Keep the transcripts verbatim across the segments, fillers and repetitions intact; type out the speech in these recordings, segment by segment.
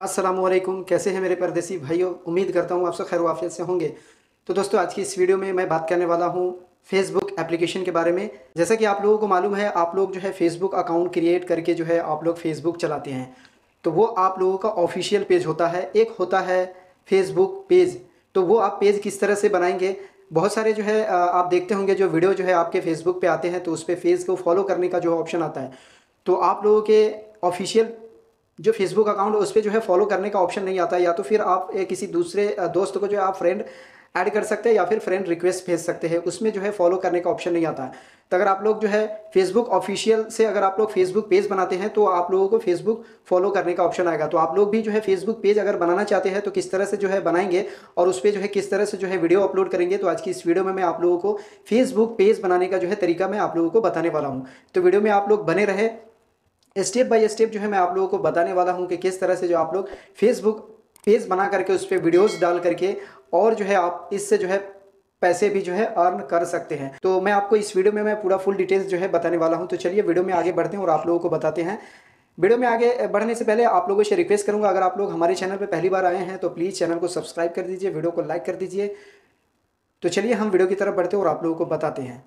अस्सलामुअलैकुम, कैसे हैं मेरे परदेसी भाइयों। उम्मीद करता हूँ आप सब खैर आफियत से होंगे। तो दोस्तों, आज की इस वीडियो में मैं बात करने वाला हूँ फेसबुक एप्लीकेशन के बारे में। जैसा कि आप लोगों को मालूम है, आप लोग जो है फेसबुक अकाउंट क्रिएट करके जो है आप लोग फेसबुक चलाते हैं, तो वो आप लोगों का ऑफिशियल पेज होता है। एक होता है फेसबुक पेज, तो वो आप पेज किस तरह से बनाएंगे। बहुत सारे जो है आप देखते होंगे जो वीडियो जो है आपके फेसबुक पे आते हैं, तो उस पर फेस को फॉलो करने का जो ऑप्शन आता है, तो आप लोगों के ऑफिशियल जो फेसबुक अकाउंट है उस पर जो है फॉलो करने का ऑप्शन नहीं आता है। या तो फिर आप ए, किसी दूसरे अ, दोस्त को जो है आप फ्रेंड ऐड कर सकते हैं, या फिर फ्रेंड रिक्वेस्ट भेज सकते हैं, उसमें जो है फॉलो करने का ऑप्शन नहीं आता है। तो अगर आप लोग जो है फेसबुक ऑफिशियल से अगर आप लोग फेसबुक पेज बनाते हैं, तो आप लोगों को फेसबुक फॉलो करने का ऑप्शन आएगा। तो आप लोग भी जो है फेसबुक पेज अगर बनाना चाहते हैं, तो किस तरह से जो है बनाएंगे और उस पर जो है किस तरह से जो है वीडियो अपलोड करेंगे, तो आज की इस वीडियो में मैं आप लोगों को फेसबुक पेज बनाने का जो है तरीका मैं आप लोगों को बताने वाला हूँ। तो वीडियो में आप लोग बने रहे, स्टेप बाय स्टेप जो है मैं आप लोगों को बताने वाला हूं कि किस तरह से जो आप लोग फेसबुक पेज बना करके उस पर वीडियोस डाल करके और जो है आप इससे जो है पैसे भी जो है अर्न कर सकते हैं। तो मैं आपको इस वीडियो में मैं पूरा फुल डिटेल्स जो है बताने वाला हूं। तो चलिए वीडियो में आगे बढ़ते हैं और आप लोगों को बताते हैं। वीडियो में आगे बढ़ने से पहले आप लोगों से रिक्वेस्ट करूंगा, अगर आप लोग हमारे चैनल पर पहली बार आए हैं तो प्लीज़ चैनल को सब्सक्राइब कर दीजिए, वीडियो को लाइक कर दीजिए। तो चलिए हम वीडियो की तरफ बढ़ते हैं और आप लोगों को बताते हैं।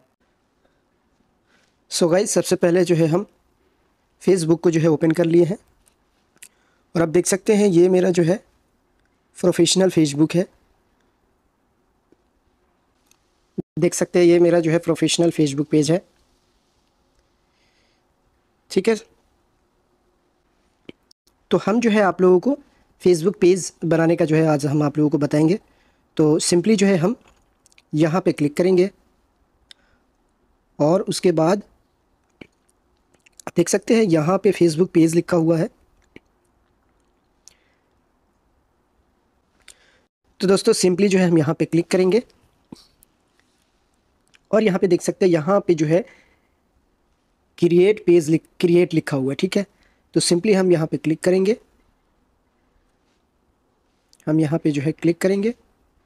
सो गाइस, सबसे पहले जो है हम फेसबुक को जो है ओपन कर लिए हैं और आप देख सकते हैं ये मेरा जो है प्रोफेशनल फेसबुक है। देख सकते हैं ये मेरा जो है प्रोफेशनल फेसबुक पेज है, ठीक है। तो हम जो है आप लोगों को फेसबुक पेज बनाने का जो है आज हम आप लोगों को बताएंगे। तो सिंपली जो है हम यहाँ पे क्लिक करेंगे और उसके बाद देख सकते हैं यहाँ पे फेसबुक पेज लिखा हुआ है। तो दोस्तों सिंपली जो है हम यहाँ पे क्लिक करेंगे और यहाँ पे देख सकते हैं यहाँ पे जो है क्रिएट पेज लिख क्रिएट लिखा हुआ है, ठीक है। तो सिंपली हम यहाँ पे क्लिक करेंगे, हम यहाँ पे जो है क्लिक करेंगे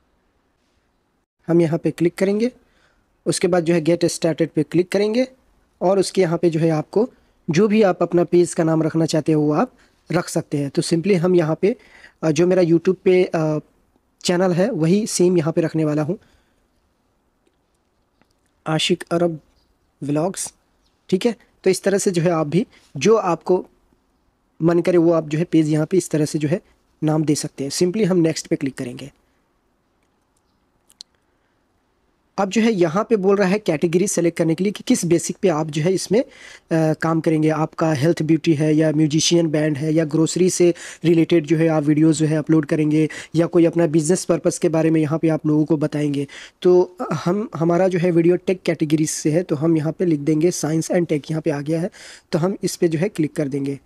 हम यहाँ पे क्लिक करेंगे उसके बाद जो है गेट स्टार्टेड पे क्लिक करेंगे और उसके यहाँ पे जो है आपको जो भी आप अपना पेज का नाम रखना चाहते हो वो आप रख सकते हैं। तो सिंपली हम यहाँ पे जो मेरा यूट्यूब पे चैनल है वही सेम यहाँ पे रखने वाला हूँ, आशिक अरब व्लॉग्स, ठीक है। तो इस तरह से जो है आप भी जो आपको मन करे वो आप जो है पेज यहाँ पे इस तरह से जो है नाम दे सकते हैं। सिंपली हम नेक्स्ट पे क्लिक करेंगे। अब जो है यहाँ पे बोल रहा है कैटेगरी सेलेक्ट करने के लिए कि किस बेसिक पे आप जो है इसमें आ, काम करेंगे। आपका हेल्थ ब्यूटी है या म्यूजिशियन बैंड है या ग्रोसरी से रिलेटेड जो है आप वीडियोस जो है अपलोड करेंगे या कोई अपना बिजनेस पर्पस के बारे में यहाँ पे आप लोगों को बताएंगे। तो हम हमारा जो है वीडियो टेक कैटेगरी से है, तो हम यहाँ पर लिख देंगे साइंस एंड टेक। यहाँ पर आ गया है तो हम इस पर जो है क्लिक कर देंगे।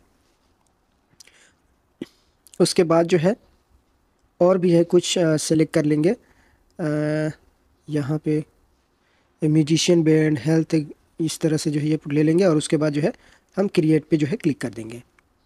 उसके बाद जो है और भी है कुछ सेलेक्ट कर लेंगे, यहाँ पे म्यूजिशियन बैंड हेल्थ, इस तरह से जो है ये ले लेंगे और उसके बाद जो है हम क्रिएट पे जो है क्लिक कर देंगे।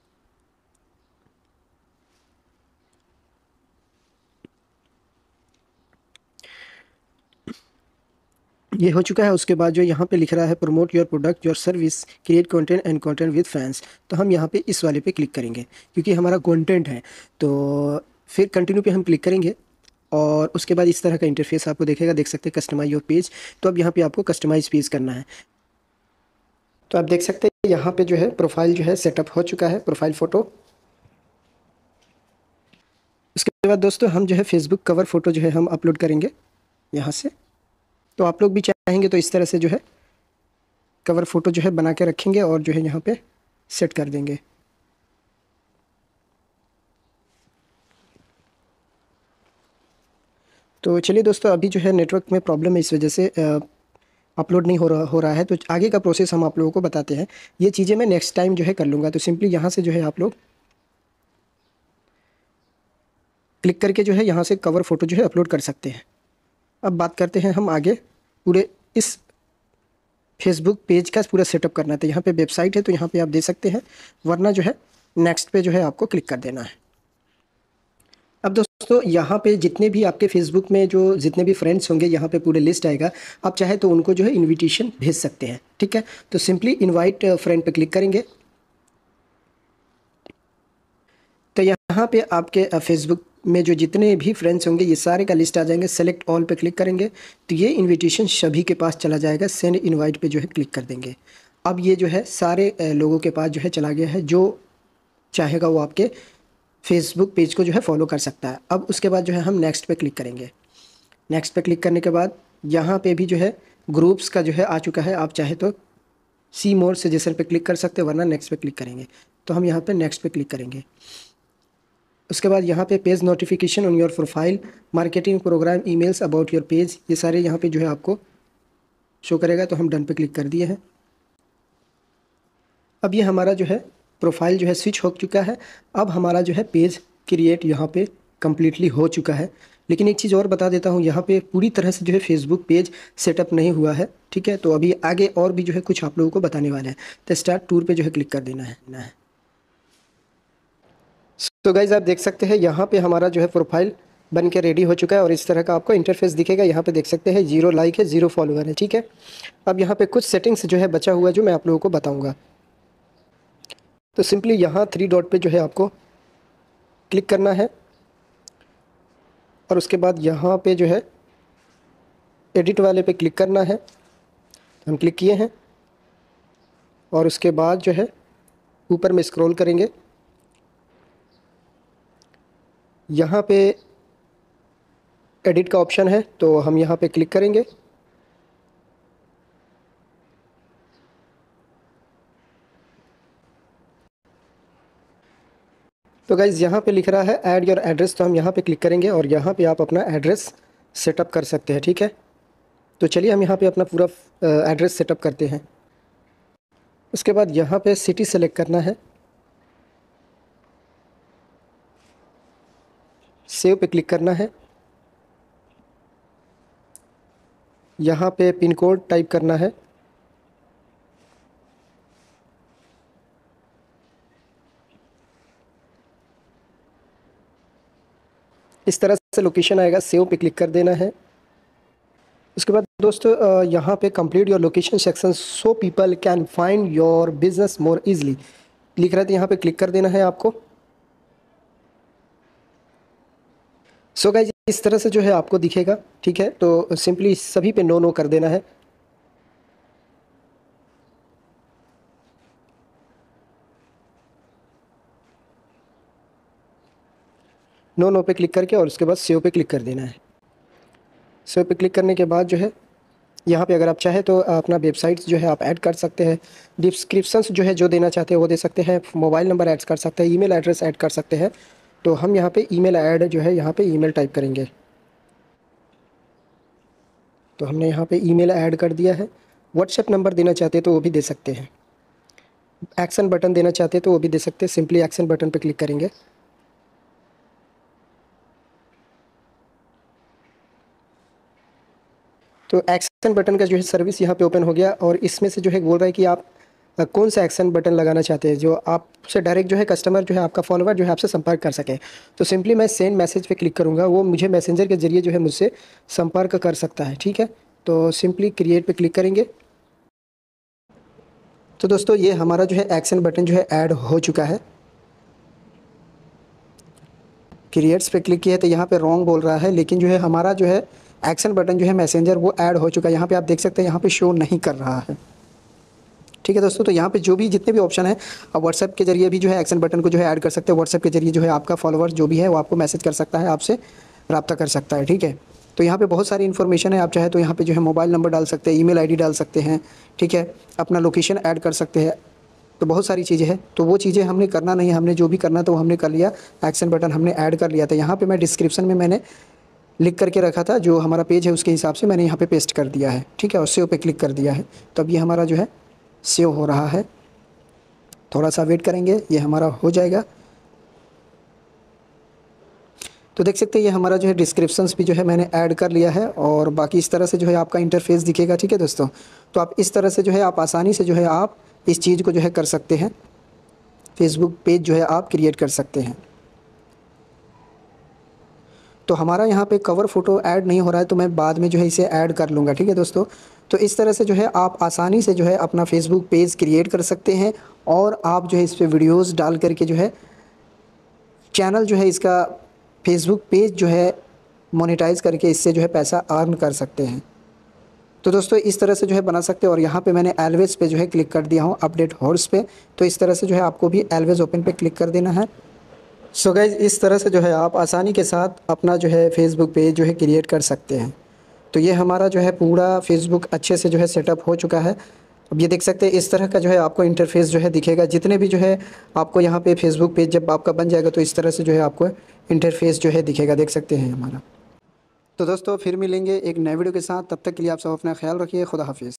ये हो चुका है। उसके बाद जो यहाँ पे लिख रहा है promote your product your service create content and content with fans, तो हम यहाँ पे इस वाले पे क्लिक करेंगे क्योंकि हमारा कंटेंट है। तो फिर कंटिन्यू पे हम क्लिक करेंगे और उसके बाद इस तरह का इंटरफेस आपको देखेगा। देख सकते हैं कस्टमाइज योर पेज, तो अब यहाँ पे आपको कस्टमाइज पेज करना है। तो आप देख सकते हैं यहाँ पे जो है प्रोफाइल जो है सेटअप हो चुका है, प्रोफाइल फ़ोटो। उसके बाद दोस्तों हम जो है फेसबुक कवर फ़ोटो जो है हम अपलोड करेंगे यहाँ से। तो आप लोग भी चाहेंगे तो इस तरह से जो है कवर फ़ोटो जो है बना के रखेंगे और जो है यहाँ पे सेट कर देंगे। तो चलिए दोस्तों, अभी जो है नेटवर्क में प्रॉब्लम है, इस वजह से अपलोड नहीं हो रहा हो रहा है। तो आगे का प्रोसेस हम आप लोगों को बताते हैं। ये चीज़ें मैं नेक्स्ट टाइम जो है कर लूँगा। तो सिंपली यहाँ से जो है आप लोग क्लिक करके जो है यहाँ से कवर फ़ोटो जो है अपलोड कर सकते हैं। अब बात करते हैं हम आगे पूरे इस फेसबुक पेज का पूरा सेटअप करना है। तो यहाँ पे वेबसाइट है तो यहाँ पे आप दे सकते हैं, वरना जो है नेक्स्ट पे जो है आपको क्लिक कर देना है। अब दोस्तों यहाँ पे जितने भी आपके फेसबुक में जो जितने भी फ्रेंड्स होंगे यहाँ पे पूरे लिस्ट आएगा। आप चाहे तो उनको जो है इनविटेशन भेज सकते हैं, ठीक है। तो सिंपली इनवाइट फ्रेंड पे क्लिक करेंगे। तो यहाँ पे आपके फेसबुक में जो जितने भी फ्रेंड्स होंगे ये सारे का लिस्ट आ जाएंगे। सेलेक्ट ऑल पे क्लिक करेंगे तो ये इनविटेशन सभी के पास चला जाएगा। सेंड इनवाइट पे जो है क्लिक कर देंगे। अब ये जो है सारे लोगों के पास जो है चला गया है। जो चाहेगा वो आपके फेसबुक पेज को जो है फॉलो कर सकता है। अब उसके बाद जो है हम नेक्स्ट पे क्लिक करेंगे। नेक्स्ट पे क्लिक करने के बाद यहाँ पे भी जो है ग्रुप्स का जो है आ चुका है। आप चाहे तो सी मोर सजेशन पे क्लिक कर सकते हैं, वरना नेक्स्ट पे क्लिक करेंगे। तो हम यहाँ पे नेक्स्ट पे क्लिक करेंगे। उसके बाद यहाँ पे page notification on your profile, marketing program, emails about your page, ये सारे यहाँ पे जो है आपको शो करेगा। तो हम डन पे क्लिक कर दिए हैं। अब ये हमारा जो है प्रोफाइल जो है स्विच हो चुका है। अब हमारा जो है पेज क्रिएट यहाँ पे कम्प्लीटली हो चुका है। लेकिन एक चीज़ और बता देता हूँ, यहाँ पे पूरी तरह से जो है फेसबुक पेज सेटअप नहीं हुआ है, ठीक है। तो अभी आगे और भी जो है कुछ आप लोगों को बताने वाले हैं। तो स्टार्ट टूर पे जो है क्लिक कर देना है ना है। तो गाइज आप देख सकते हैं यहाँ पे हमारा जो है प्रोफाइल बन के रेडी हो चुका है और इस तरह का आपको इंटरफेस दिखेगा। यहाँ पे देख सकते हैं जीरो लाइक है, जीरो फॉलोअर है, ठीक है। अब यहाँ पे कुछ सेटिंग्स जो है बचा हुआ है जो मैं आप लोगों को बताऊँगा। तो सिंपली यहाँ थ्री डॉट पे जो है आपको क्लिक करना है और उसके बाद यहाँ पे जो है एडिट वाले पे क्लिक करना है। हम क्लिक किए हैं और उसके बाद जो है ऊपर में स्क्रॉल करेंगे। यहाँ पे एडिट का ऑप्शन है तो हम यहाँ पे क्लिक करेंगे। तो गाइज़ यहाँ पे लिख रहा है ऐड योर एड्रेस, तो हम यहाँ पे क्लिक करेंगे और यहाँ पे आप अपना एड्रेस सेटअप कर सकते हैं, ठीक है। तो चलिए हम यहाँ पे अपना पूरा एड्रेस सेटअप करते हैं। उसके बाद यहाँ पे सिटी सेलेक्ट करना है, सेव पे क्लिक करना है। यहाँ पे पिन कोड टाइप करना है। इस तरह से लोकेशन आएगा, सेव पे क्लिक कर देना है। उसके बाद दोस्तों यहाँ पे complete your location section so people can find your business more easily लिख रहा है, तो यहाँ पे क्लिक कर देना है आपको। सो गाइस इस तरह से जो है आपको दिखेगा, ठीक है। तो सिंपली सभी पे नो नो कर देना है। नो नो पे क्लिक करके और उसके बाद सेव पे क्लिक कर देना है। सेव पे क्लिक करने के बाद जो है यहाँ पे अगर आप चाहें तो अपना वेबसाइट जो है आप ऐड कर सकते हैं। डिस्क्रिप्शंस जो है जो देना चाहते हैं वो दे सकते हैं। मोबाइल नंबर ऐड कर सकते हैं, ईमेल एड्रेस ऐड कर सकते हैं। तो हम यहाँ पे ईमेल ऐड जो है यहाँ पे ईमेल टाइप करेंगे। तो हमने यहाँ पे ईमेल ऐड कर दिया है। व्हाट्सएप नंबर देना चाहते हैं तो वो भी दे सकते हैं। एक्शन बटन देना चाहते हैं तो वो भी दे सकते हैं। सिंपली एक्शन बटन पे क्लिक करेंगे। तो एक्शन बटन का जो है सर्विस यहाँ पे ओपन हो गया और इसमें से जो है बोल रहा है कि आप कौन सा एक्शन बटन लगाना चाहते हैं जो आपसे डायरेक्ट जो है कस्टमर जो है आपका फॉलोवर जो है आपसे संपर्क कर सके। तो सिंपली मैं सेंड मैसेज पे क्लिक करूँगा, वो मुझे मैसेंजर के जरिए जो है मुझसे संपर्क कर सकता है, ठीक है। तो सिंपली क्रिएट पे क्लिक करेंगे। तो दोस्तों ये हमारा जो है एक्शन बटन जो है ऐड हो चुका है। क्रिएट्स पे क्लिक किया है तो यहाँ पे रॉन्ग बोल रहा है, लेकिन जो है हमारा जो है एक्शन बटन जो है मैसेंजर वो ऐड हो चुका है। यहाँ पे आप देख सकते हैं यहाँ पे शो नहीं कर रहा है, ठीक है दोस्तों। तो यहाँ पे जो भी जितने भी ऑप्शन है आप व्हाट्सएप के जरिए भी जो है एक्शन बटन को जो है ऐड कर सकते हैं। व्हाट्सएप के जरिए जो है आपका फॉलोअर जो भी है वो आपको मैसेज कर सकता है, आपसे रब्ता कर सकता है, ठीक है। तो यहाँ पे बहुत सारी इन्फॉर्मेशन है। आप चाहे तो यहाँ पे जो है मोबाइल नंबर डाल सकते हैं, ईमेल आईडी डाल सकते हैं, ठीक है। अपना लोकेशन ऐड कर सकते हैं। तो बहुत सारी चीज़ें हैं। तो वो चीज़ें हमने करना नहीं है, हमने जो भी करना था वो हमने कर लिया। एक्शन बटन हमने ऐड कर लिया था। यहाँ पे मैं डिस्क्रिप्शन में मैंने लिख करके रखा था जो हमारा पेज है उसके हिसाब से मैंने यहाँ पे पेस्ट कर दिया है, ठीक है। और सेव पे क्लिक कर दिया है। तो अब ये हमारा जो है सेव हो रहा है। थोड़ा सा वेट करेंगे, ये हमारा हो जाएगा। तो देख सकते हैं ये हमारा जो है डिस्क्रिप्शंस भी जो है मैंने ऐड कर लिया है और बाकी इस तरह से जो है आपका इंटरफेस दिखेगा, ठीक है दोस्तों। तो आप इस तरह से जो है आप आसानी से जो है आप इस चीज़ को जो है कर सकते हैं। फेसबुक पेज जो है आप क्रिएट कर सकते हैं। तो हमारा यहाँ पे कवर फ़ोटो ऐड नहीं हो रहा है तो मैं बाद में जो है इसे ऐड कर लूँगा, ठीक है दोस्तों। तो इस तरह से जो है आप आसानी से जो है अपना फेसबुक पेज क्रिएट कर सकते हैं और आप जो है इस पर वीडियोज़ डाल करके जो है चैनल जो है इसका फेसबुक पेज जो है मोनेटाइज़ करके इससे जो है पैसा अर्न कर सकते हैं। तो दोस्तों इस तरह से जो है बना सकते हैं। और यहाँ पे मैंने एलवेज पे जो है क्लिक कर दिया हूँ, अपडेट हॉर्स पे। तो इस तरह से जो है आपको भी एलवेज ओपन पे क्लिक कर देना है। सो गाइज इस तरह से जो है आप आसानी के साथ अपना जो है फेसबुक पेज जो है क्रिएट कर सकते हैं। तो ये हमारा जो है पूरा फेसबुक अच्छे से जो है सेटअप हो चुका है। अब ये देख सकते हैं इस तरह का जो है आपको इंटरफेस जो है दिखेगा। जितने भी जो है आपको यहाँ पे फेसबुक पेज जब आपका बन जाएगा तो इस तरह से जो है आपको इंटरफेस जो है दिखेगा, देख सकते हैं हमारा। तो दोस्तों फिर मिलेंगे एक नए वीडियो के साथ, तब तक के लिए आप सब अपना ख्याल रखिए। खुदा हाफिज़।